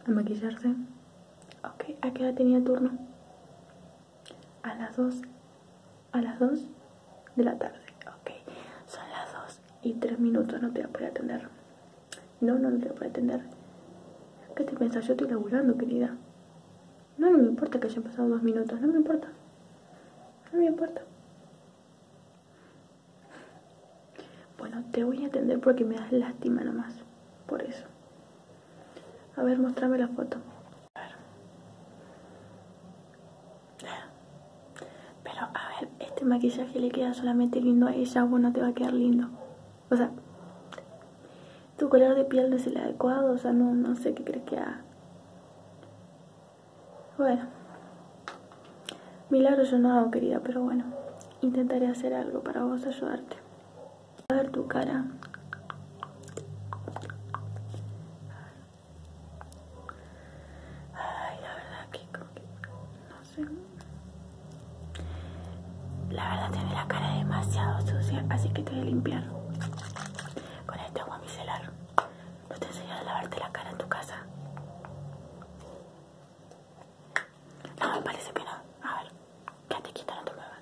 a maquillarse. Ok, ¿a qué hora tenía turno? A las 2 de la tarde. Ok, son las 2:03, no te voy a poder atender. No te voy a poder atender. ¿Qué te pensás? Yo estoy laburando, querida. No me importa que hayan pasado 2 minutos, no me importa. No me importa. Bueno, te voy a atender porque me das lástima nomás. Por eso. A ver, mostrame la foto. A ver. Pero, a ver, este maquillaje le queda solamente lindo a ella, vos no te va a quedar lindo. O sea, tu color de piel no es el adecuado, o sea, no sé qué crees que haga. Bueno, milagro yo no hago, querida, pero bueno, intentaré hacer algo para vos, ayudarte. A ver tu cara. Ay, la verdad que como que, no sé. La verdad tiene la cara demasiado sucia, así que te voy a limpiar con este agua micelar. ¿No te enseñé a lavarte la cara en tu casa? No, me parece que no. A ver, quédate quieta, no te muevas.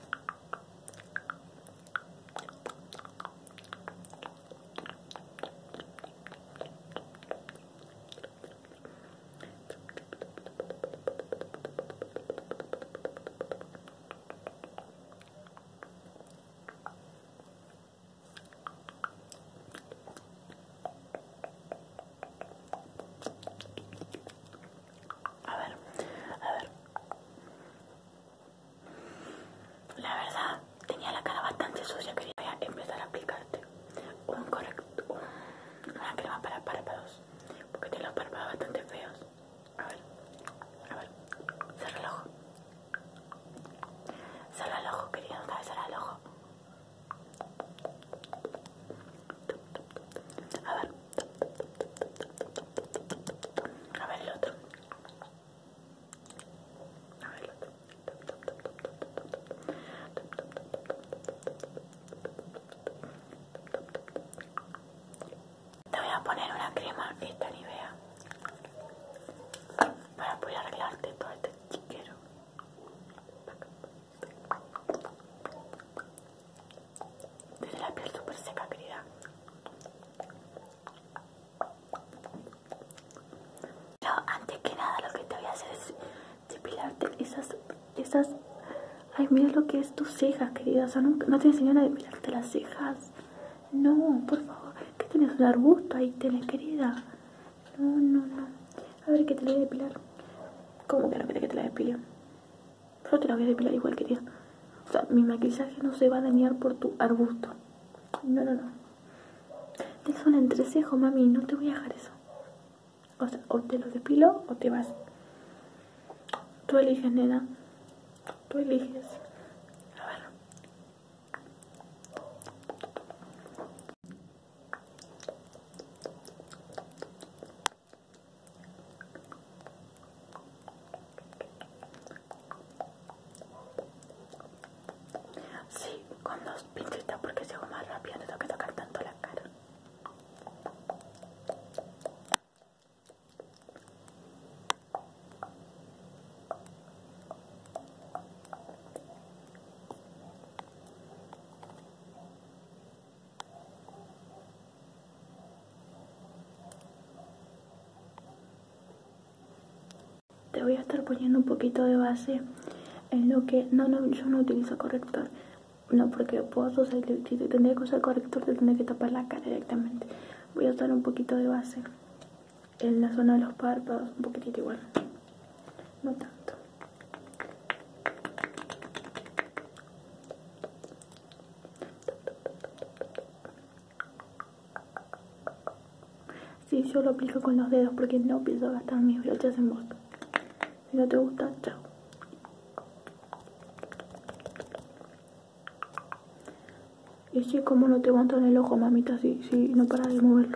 A ver. La verdad, tenía la cara bastante sucia. Quería empezar a aplicarte una crema para párpados, porque tiene los párpados bastante feos. A ver, cierra el ojo. Cierra el ojo, querida, no sabes cerrar el ojo. A ver el otro. Te voy a poner una crema, esta Nivea, para poder arreglarte todo este chiquero. Tiene la piel súper seca, querida. Pero antes que nada lo que te voy a hacer es depilarte esas... Ay, mira lo que es tus cejas, querida. O sea, no te enseñan a depilarte las cejas. No, por favor. ¿Qué tienes? Un arbusto ahí tenés, querida. No. A ver, que te la voy a depilar. ¿Cómo que no querés que te la depile? Yo te la voy a depilar igual, querida. O sea, mi maquillaje no se va a dañar por tu arbusto. No. Tienes un entrecejo, mami. No te voy a dejar eso. O sea, o te lo depilo o te vas. Tú eliges, nena. Tú eliges. A ver. Sí, con 2 pincitas porque si hago más rápido no tengo que tocar tanto la cara. Te voy a estar poniendo un poquito de base en lo que... No, yo no utilizo corrector. No, porque vos, o sea, si te tendría que usar corrector, te tendría que tapar la cara directamente. Voy a usar un poquito de base en la zona de los párpados, un poquitito igual. No tanto. Sí, yo lo aplico con los dedos porque no pienso gastar mis brochas en vos. Si no te gusta, chao. Y sí, como no te aguanto en el ojo, mamita, si no paras de moverlo.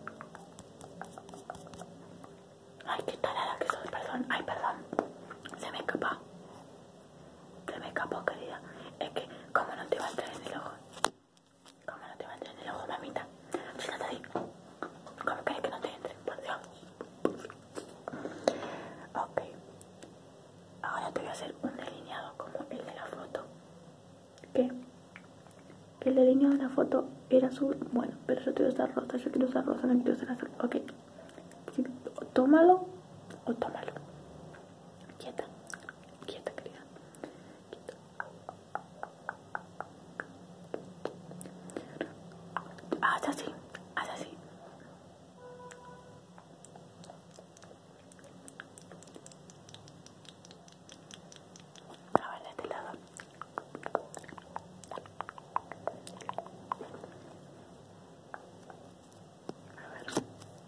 Ay, qué tarada que soy, perdón. Ay, perdón. Se me escapó, querida. Es que, ¿cómo no te va a entrar en el ojo? ¿Cómo no te va a entrar en el ojo, mamita? Siéntate ahí. ¿Cómo querés que no te entre? Por Dios. que el delineado de la foto era azul. Bueno, pero yo te voy a usar rosa, yo quiero usar rosa, no quiero usar azul. Ok, sí, tómalo o tómalo. Quieta, quieta, querida. Quieta. Haz así, haz así. A ver, de este lado. A ver.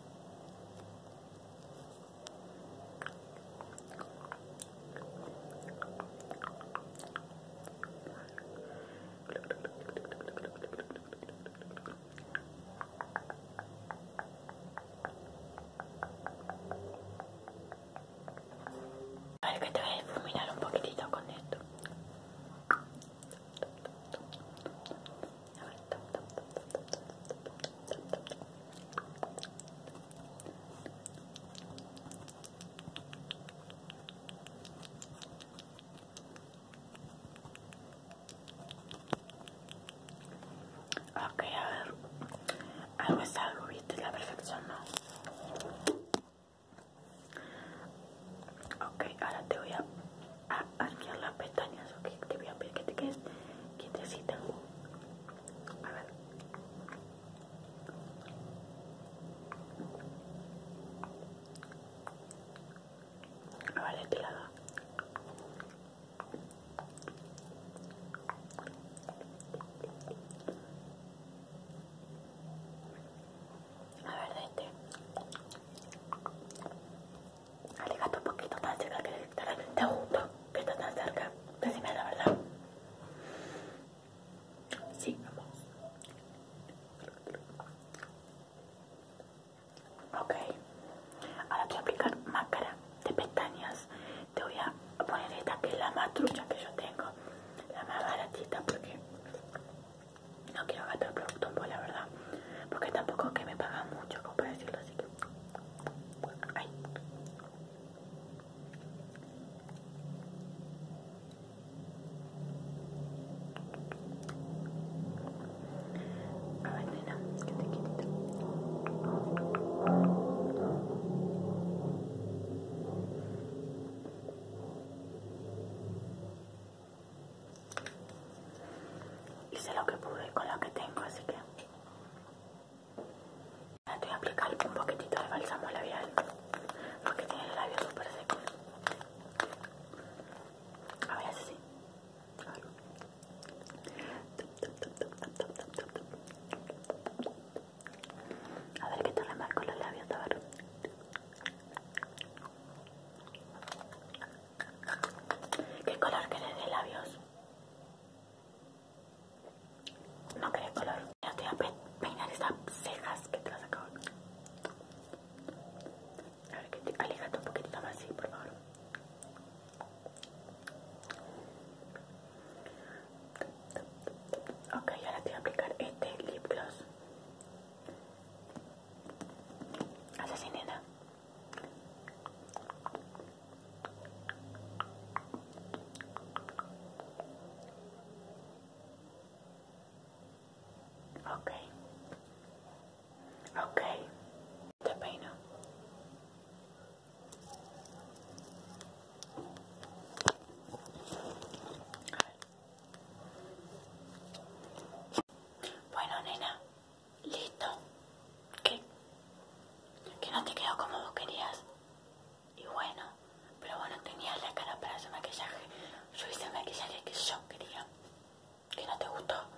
A ver, que te voy a difuminar un poquitito con esto. A ver, tap, tap, tap, tap, tap, tap. Ok, a ver. Algo es algo, ¿viste? La perfección no. Ok, ahora te voy a arquear las pestañas, ok. Te voy a pedir que te quedes quietecita. A ver. A ver, de este lado. A ver, de este. Aléjate un poquito tan cerca que te gusta que estás tan cerca. Decime la verdad. Sí, vamos. Ok. Ahora te voy a aplicar máscara de pestañas. Te voy a poner esta que es la más trucha que yo tengo. La más baratita porque no quiero gastar producto en vos, la verdad. Porque tampoco es que me pagan mucho, como para decirlo así que... Ay. A ver, nena, que te quietito. Hice lo que pude con lo que tengo, así que... Ahora te voy a aplicar un poquitito de bálsamo labial. Porque tiene el labio súper seco. A ver, así. A ver. A ver que te remarco los labios, a ver. ¿Qué color querés de labios? No querés color. Ya te voy a peinar esas cejas que te las acabo. A ver, que te aléjate un poquitito más, sí, por favor. Ok, ahora te voy a aplicar este lip gloss. Haz así, nena. Ok. Ok. Te peino. Bueno, nena. Listo. ¿Qué? Que no te quedó como vos querías. Y bueno, pero vos no tenías la cara para hacer maquillaje. Yo hice el maquillaje que yo quería. ¿Que no te gustó?